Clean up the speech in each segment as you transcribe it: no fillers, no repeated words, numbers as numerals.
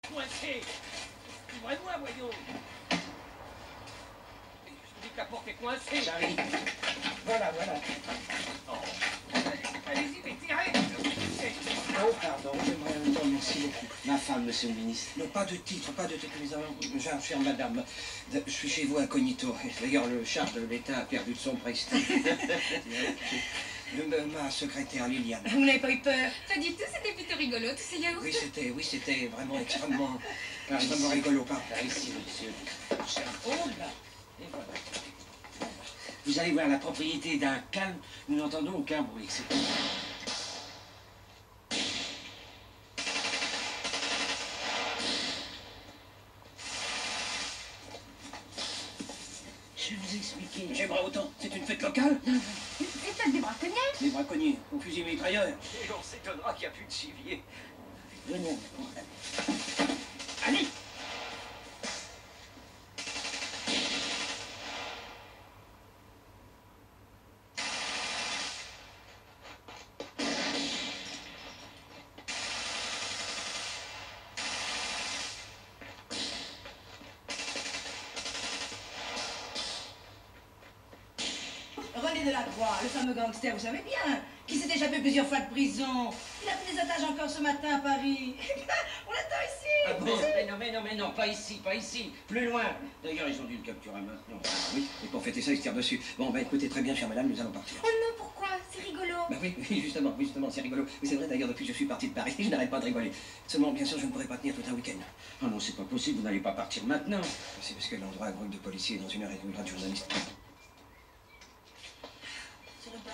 Coincé. Ouvrez-moi, voyons. Je vous dis que la porte est coincée. J'arrive. Voilà. Oh. Allez-y, mais tirez. Oh, pardon, j'aimerais entendre, merci beaucoup. Ma femme, monsieur le ministre. Non, pas de titre, mais j'informe madame. Je suis chez vous incognito. D'ailleurs, le char de l'État a perdu de son prestige. Ma secrétaire Liliane. Vous n'avez pas eu peur? Pas du tout, c'était plutôt rigolo, tous ces yaourts. Oui, c'était vraiment extrêmement rigolo. Par Ici, monsieur. Oh là. Et voilà. Vous allez voir, la propriété d'un calme, nous n'entendons aucun bruit, c'est tout. Je vais vous expliquer. J'aimerais autant. C'est une fête locale. C'est peut-être des braconniers. Les braconniers, au fusil mitrailleur. Et on s'étonnera qu'il n'y a plus de gibier. Venez. Allez. René Delacroix, le fameux gangster, vous savez bien, qui s'est déjà fait plusieurs fois de prison. Il a fait des otages encore ce matin à Paris. On l'attend ici. Ah bon? Mais non, pas ici. Plus loin. D'ailleurs, ils ont dû le capturer maintenant. Oui, et pour fêter ça, ils se tirent dessus. Bon, bah écoutez, très bien, chère madame, nous allons partir. Oh non, pourquoi? C'est rigolo. Bah oui, justement, c'est rigolo. Mais c'est vrai d'ailleurs, depuis que je suis parti de Paris, je n'arrête pas de rigoler. Seulement, bien sûr, je ne pourrai pas tenir tout un week-end. Ah non, c'est pas possible, vous n'allez pas partir maintenant. C'est parce que l'endroit a un groupe de policiers dans une heure et demie de journalistes. Sur le bas.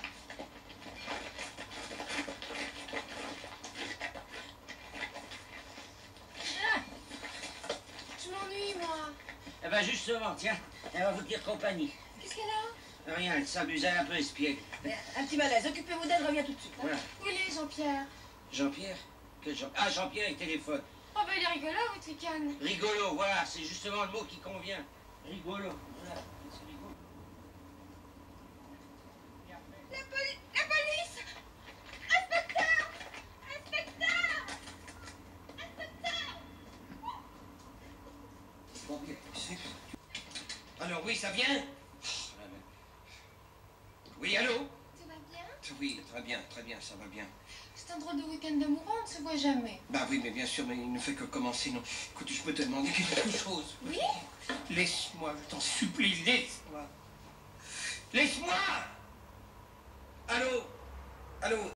Je m'ennuie, moi. Eh ben justement, tiens, elle va vous tenir compagnie. Qu'est-ce qu'elle a? Rien, elle s'amusait un peu espiègle. Un petit malaise. Occupez-vous d'elle, reviens tout de suite. Hein. Voilà. Où il est, Jean-Pierre? Jean-Pierre? Quel Jean... Ah, Jean-Pierre, il téléphone. Oh, bah, il est rigolo, votre week-end. Rigolo, voilà, c'est justement le mot qui convient. Rigolo, voilà, c'est rigolo. La police! Inspecteur! Inspecteur! Bon, alors oui, ça vient? Oui, allô? Tout va bien? Oui, très bien, ça va bien. C'est un drôle de week-end d'amoureux, on ne se voit jamais. Bah oui, mais bien sûr, mais il ne fait que commencer, non. Écoute, je peux te demander quelque chose. Oui? Laisse-moi, je t'en supplie, laisse-moi. Laisse-moi! Allô?